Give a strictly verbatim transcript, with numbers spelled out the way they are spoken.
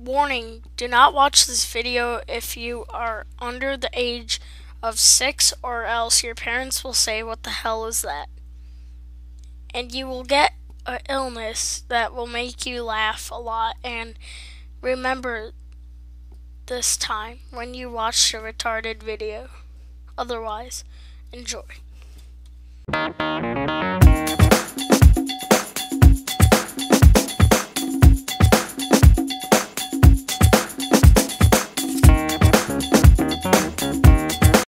Warning, do not watch this video if you are under the age of six, or else your parents will say, "What the hell is that?" And you will get an illness that will make you laugh a lot. And remember this time when you watch a retarded video. Otherwise, enjoy.